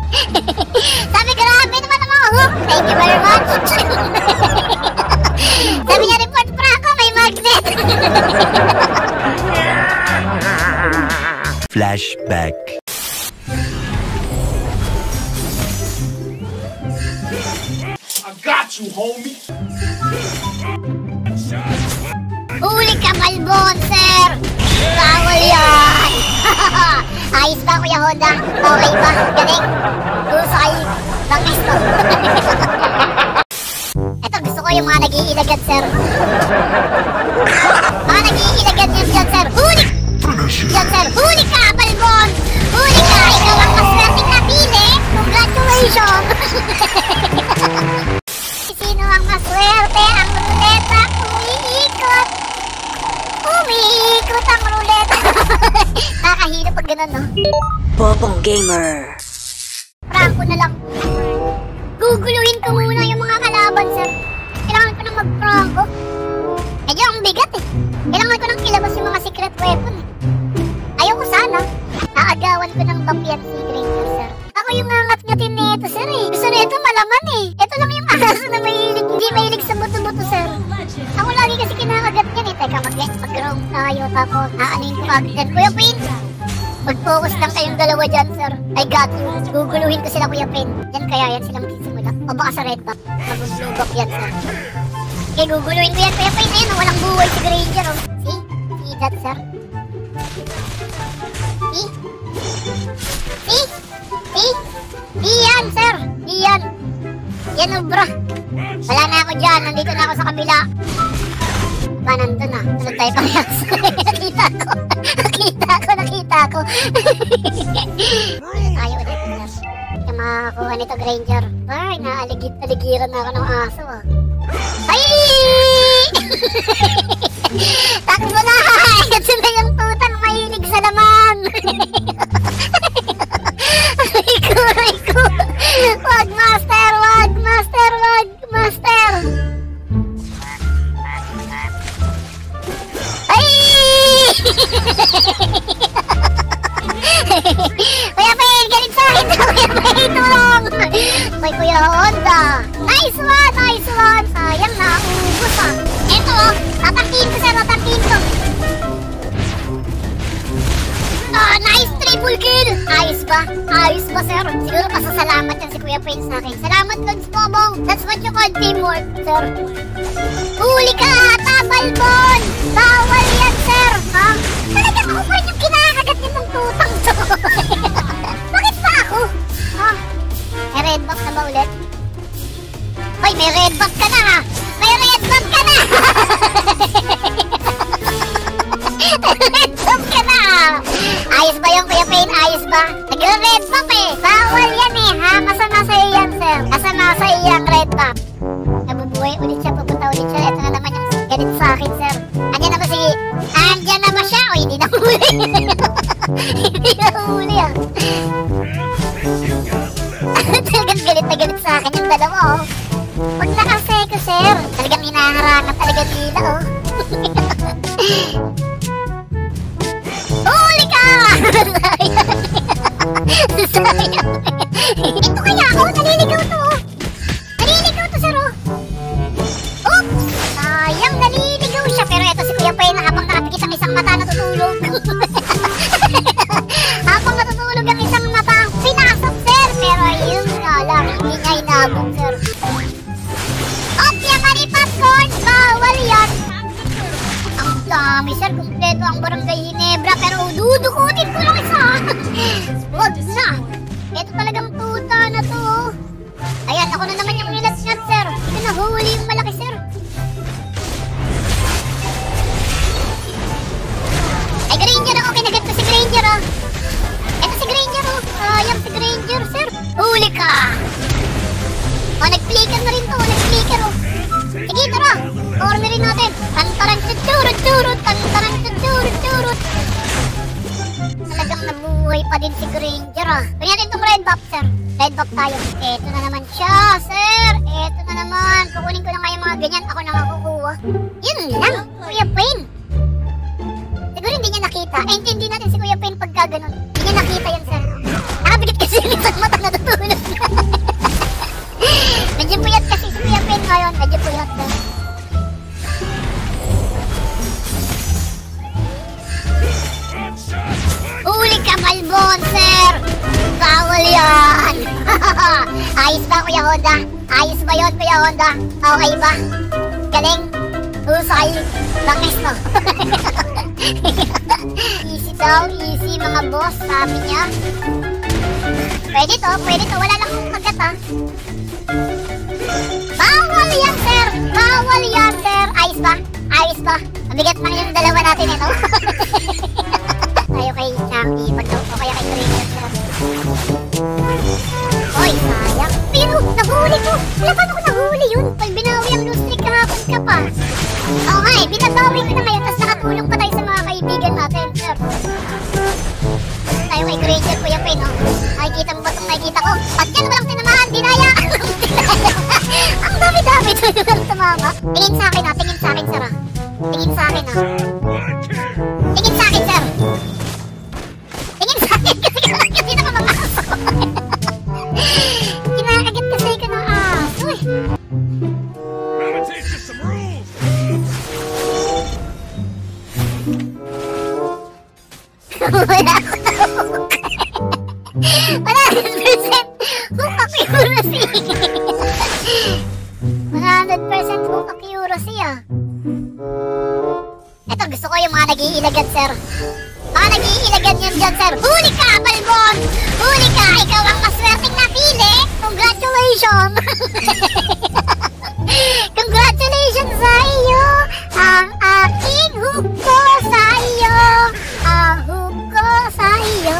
Sabi, grabe naman ang mga hook. Thank you very much. Sabi niya, report Franco, may magnet. Flashback. I got you, homie. Huli ka, Balbon, sir. Bawal yan. Ayos ba, Kuya Honda? Okay ba? Galing. Husay. Langis to. Eto, gusto ko yung mga nag-iilagad, sir. Mga nag-iilagad yan dyan, sir. Huli! Yan, sir. Huli ka, Balbon! Huli ka! Ikaw ang maswerteng napili. Congratulations! Sino ang maswerte? Ang ruleta umiikot. Umiikot ang ruleta. Nakakahirap pag ganun, no? Bobong Gamer. Franco na lang. Guguluhin ko muna yung mga kalaban, sir. Kailangan ko nang mag-Franco. Medyo ang bigat, eh. Kailangan ko nang ilabas yung mga secret weapon, eh. Ayoko sana. Naagawan ko ng bapyan si Granger, sir. Ako yung nangat-ngatin nito, sir, eh. Gusto nito malaman, eh. Ito lang yung aso na mahilig, hindi mahilig sa buto-buto, sir. Ako lagi kasi kinakagat yan, eh. Teka, mag-roam tayo, tapos aanin ko agad. Kuya Pin, mag-focus lang kayong dalawa dyan, sir. I got you. Guguluhin ko sila, Kuya Pin. Yan kaya yan silang magsisimula. O baka sa red back. Mag-blue back yan, sir. Okay, guguluhin ko yan, Kuya Pin. Ayun, walang buhay si Granger, oh. See? See that, sir? See? See? See? Di yan, sir. Di yan. Yan, obra. Wala na ako dyan. Nandito na ako sa kabila. Ba, nandun na. Sunod tayo parehas. Nakita ko. Nakita ko. Tayo ulit, sir. Hindi makakuha nito, Granger. Ay, aligiran na ako ng aso, ah. Ay! Takbo na! Kasi na yung tutang mahilig sa laman. Aray ko. Wag, master. Ay! Kuya Pin, galit sa akin. Kuya Pin, tulong. May Kuya Honda. Nice one. Sayang na, ubus, ah. Eto, oh. Tatarkin ko, sir. Nice triple kill. Ayos ba, sir? Siguro pasasalamat yan si Kuya Pin sa akin. Salamat, Lods Bobong. That's what you call teamwork, sir. Huli ka, Balbon. Bawal yan, sir. Ha? Talagang ako pa rin yung kinakagat nitong tutang to. Bakit pa ako? Ha? May red box na ba ulit? Hoy, may red box ka na, ha? May red box ka na. Red box ka na. Ayos ba yung Kuya Pin? Ayos ba? Nagre-red box, eh. Bawal yan, eh, ha? Masama sa'yo yan, sir. Masama sa'yo yan, red box. Nabubuhay ulit siya, pupunta ulit siya. Ito na naman yung galit sa akin, sir. Andyan na ba siya? O, hindi na huli. Hindi na huli, ah. Talagang galit na galit sa akin yung dalawa, oh. Huwag nakaseko, sir. Talagang hinaharangan talaga nila, oh. Huli ka! Sayang. Ito kaya, oh. Naliligaw to, oh. Naliligaw to, sir, oh. Oops! Sayang, naliligaw siya. Pero eto si Kuya Pin, habang nakapikit ang isang mata, natutulog. Habang natutulog ang isang mata, pinasok, sir. Pero ayun nga lang, hindi niya inabot, sir. Opya Mari Popcorn, bawal yan. Ang dami, sir. Kumpleto ang Barangay Ginebra. Pero dudukutin ko lang isa. Wag na. Ito talagang tuta na to. Ayan, ako na naman yung nilat-ngat, sir. Ito na huli yung malaki, sir. Ay, Granger, ako kinagat ko si Granger, ah. Ito si Granger, oh. Sayang si Granger, sir. Huli ka. Oh, nag-flicker na rin to. Nag-flicker, oh. Sige, tara. Cornerin natin. Tantarang tutsurut-surut. Tantarang tutsurut-surut. Talagang nabuhay pa din si Granger, ah. Kunin natin itong red box, sir. Red box tayo. Eto na naman siya, sir. Eto na naman. Kukunin ko na nga yung mga ganyan. Ako na nga kukuha. Yun lang, Kuya Pin. Siguro hindi niya nakita. Intindi natin si Kuya Pin pagka ganun. Hindi niya nakita yan, sir. Nakabigit kasi yung isang mata na tutulog. Balbon, sir! Bawal yan! Ayos ba, Kuya Honda? Ayos ba yun, Kuya Honda? Okay ba? Galing? Husay? Langis, no? Easy daw, easy mga boss, sabi niya. Pwede to, wala lang kong kagat, ha? Bawal yan, sir! Bawal yan, sir! Ayos ba? Ayos ba? Mabigat lang yung dalawa natin, eh, no? Tayo kay Chucky, o kaya kay Trainer, sir. Oy, sayang. Pero, nahuli ko. Wala, paano ko nahuli yun? Pag binawi ang loose streak, kahapon ka pa. Oo nga eh, binabawi ko na ngayon, tapos nakatulong pa tayo sa mga kaibigan natin, sir. Tayo kay Granger, Kuya Pen, no? Nakikita mo ba itong nakikita ko? Ba't yan walang tinamahan? Dinaya! Ang dami-dami ito yung tumama. Tingin sa akin, ha? Tingin sa akin, sir, ha? Tingin sa akin, ha? Tingin sa akin, sir. Tingin sa akin kasi na mga aso. Kinakagat kasi ka ng aso, eh. I'ma teach you some rules. Wala ako na hook. 100% hook accuracy. 100% hook accuracy, ah. Eto, gusto ko yung mga nag-iilagan, sir. Mga nag-iilagan yan dyan, sir. Huli ka, Balbon! Huli ka! Ikaw ang maswerteng napili! Congratulations! Congratulations sa iyo! Ang aking hook ko sa iyo! Ang hook ko sa iyo!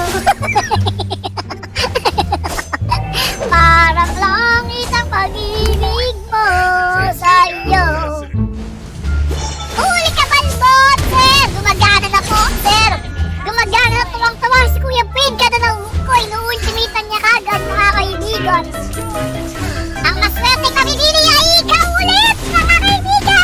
Parang langit ang pag-ibig mo sa iyo! Huli ka, Balbon, sir! Gumagana na po, sir! Gumagana na tuwang-tawa si Kuya Pen. Kada na hook ko, inuultimitan niya kagad, mga kaibigan. Ang maswerteng namimili ay ikaw ulit, mga kaibigan!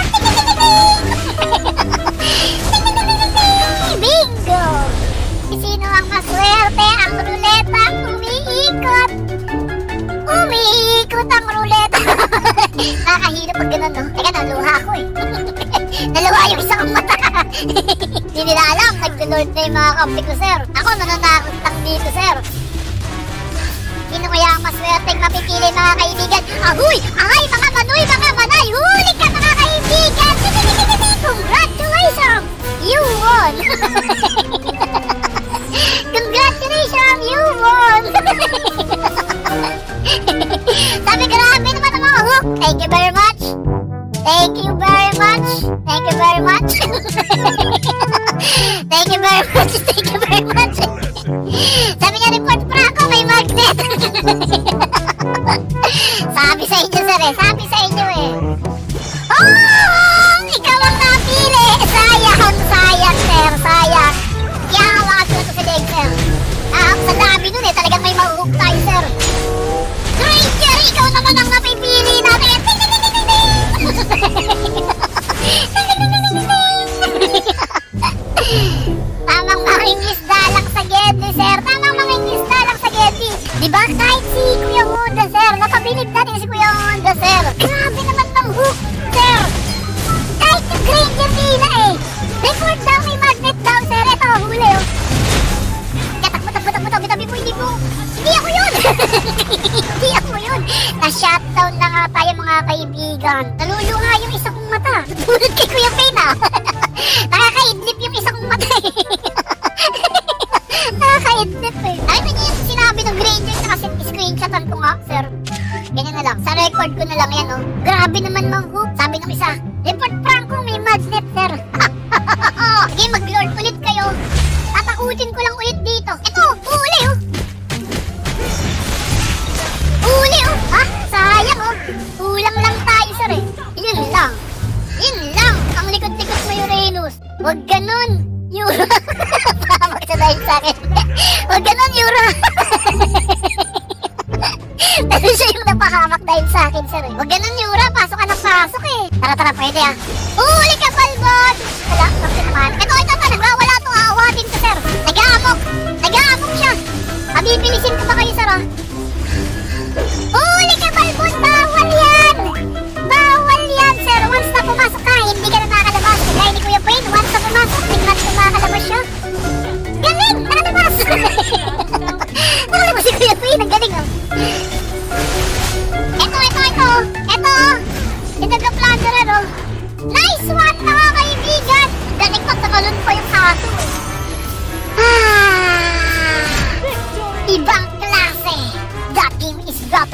Bingo! Sino ang maswerte? Ang ruleta umiikot. Umiikot ang ruleta. Nakakahirap pag ganun, no? Teka, naluha ako, eh. Naluha yung isang mata. Hindi nila alam, nag-lord na yung mga kampi ko, sir. Ako, nananakot lang dito, sir. Sino kaya ang maswerteng mapipili, mga kaibigan? Ahuy! Ay, mga manoy, mga manay! Huli ka, mga kaibigan! Congratulations! You won! Congratulations! You won! Sabi, grabe naman ang mga hook! Thank you very much! Thank you very much! Thank you very much! Thank you very much! Thank you very much! Sabi niya, report pra ako, may magnet! Sabi sa inyo, sir, eh. Sabi sa inyo, eh. Oh! Ikaw ang napili! Sayang, sayang, sir. Sayang. Yawa ko na to sa leg, sir. Sa dami nun, eh. Talagang may mahuhook tayo, sir. Granger, ikaw naman ang napipili natin. Ting, ting, ting, ting, ting, ting. Tamang mangingisda lang sa Gedli, sir. Tamang mangingisda lang sa Gedli. Diba kahit si Kuya Honda, sir, napabilib natin si Kuya Honda, sir. Grabe naman ng hook, sir. Kahit yung Granger nila, eh. Record daw, may magnet daw, sir. Ito, huli, oh. Takbo, gitabi mo, hindi mo. Hindi ako yun. Hindi ako yun. Na-shutdown na nga tayo, mga kaibigan. Naluluha yung isang kong mata. Tulad kay Kuya Pen, ah. Nakakaidlip yung isang kong mata, eh. Nakakaidlip, eh. Alam mo niyo yung sinabi ng Granger na kasi screenshotan ko nga, sir. Ganyan na lang. Sa record ko na lang yan, oh. Grabe naman mang hook. Sabi ng isa, report prank ko, may magnet, sir. Sige, mag-lord ulit kayo. Tatakutin ko lang ulit dito. Ito, huli, oh. Huli, oh. Ha? Sayang, oh. Kulang lang tayo, sir, eh. Yun lang. Yun lang. Ang likod-likod mo, Uranus. Huwag ganun, Yura. Pahamak sa dahil sa akin. Huwag ganun, Yura. Pero siya yung napahamak dahil sa akin, sir, eh. Huwag ganun, Yura. Pasok ka ng pasok, eh. Tara, pwede, ah. Huli ka, Balbon. Wala, bakit naman? Ito, nagwawala itong aawatin ko, sir. Nag-aamok siya. Pabibilisin ko ba kayo, sir, ah? Huli ka, Balbon. Bawal yan. Bawal yan, sir. Once na pumasok ka, hindi ka na nakalabas. Kaya ni Kuya Pen, once na pumasok, tingnan ko nakalabas siya. Galing! Nakalabas!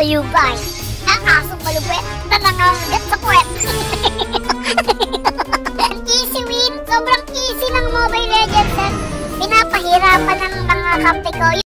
to you guys. Ang asong malupit na nangangagat sa puwet. Easy win. Sobrang easy ng Mobile Legends, sir. Pinapahirapan ng mga kampi ko.